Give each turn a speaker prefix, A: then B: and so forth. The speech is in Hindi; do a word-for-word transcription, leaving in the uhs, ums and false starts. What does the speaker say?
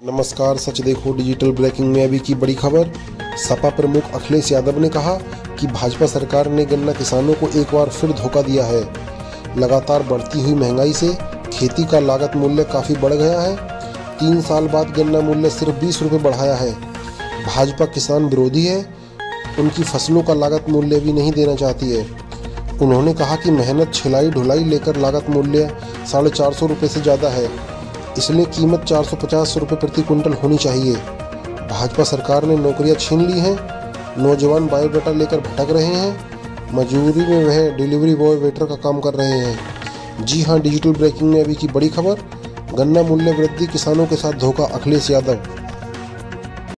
A: नमस्कार, सच देखो डिजिटल ब्रेकिंग में अभी की बड़ी खबर। सपा प्रमुख अखिलेश यादव ने कहा कि भाजपा सरकार ने गन्ना किसानों को एक बार फिर धोखा दिया है। लगातार बढ़ती हुई महंगाई से खेती का लागत मूल्य काफ़ी बढ़ गया है। तीन साल बाद गन्ना मूल्य सिर्फ बीस रुपये बढ़ाया है। भाजपा किसान विरोधी है, उनकी फसलों का लागत मूल्य भी नहीं देना चाहती है। उन्होंने कहा कि मेहनत, छिलाई ढुलाई लेकर लागत मूल्य साढ़े चार सौ रुपये से ज़्यादा है, इसलिए कीमत चार सौ पचास रुपये प्रति कुंटल होनी चाहिए। भाजपा सरकार ने नौकरियां छीन ली हैं। नौजवान बायोडाटा लेकर भटक रहे हैं। मजदूरी में वह डिलीवरी बॉय, वेटर का काम कर रहे हैं। जी हां, डिजिटल ब्रेकिंग में अभी की बड़ी खबर। गन्ना मूल्य वृद्धि, किसानों के साथ धोखा, अखिलेश यादव।